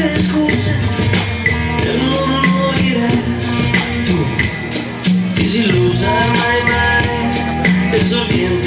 le scuse per non morire. Tu disillusa mai mai, e so bien